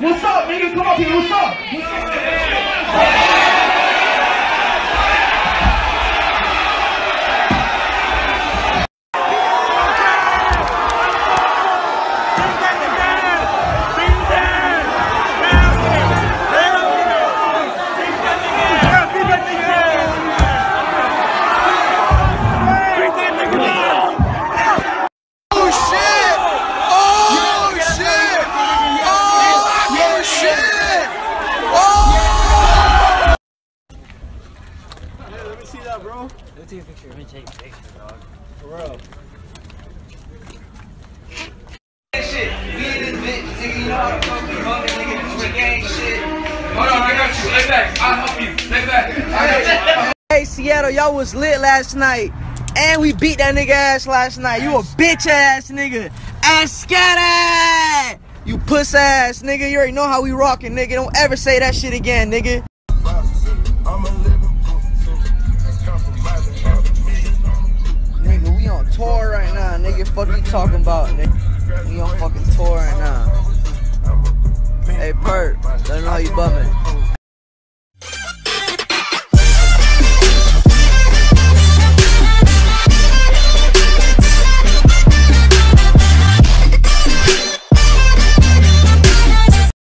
What's up, nigga? Come up here. What's up? Bro, let me take a picture. Let me take a picture, dog. For real. Shit, we in this bitch, nigga. You know how to fuck me, nigga. This gang shit. Hold on, I got you. Lay back. I'll help you. Lay back. I got you. Hey, Seattle, y'all was lit last night. And we beat that nigga ass last night. You a bitch ass nigga. Ass scatter! You puss ass nigga. You already know how we rockin', nigga. Don't ever say that shit again, nigga. Nigga, we on tour right now, nigga. Fuck you talking about, nigga. We on fucking tour right now. Hey, Perk, let me know how you bumming.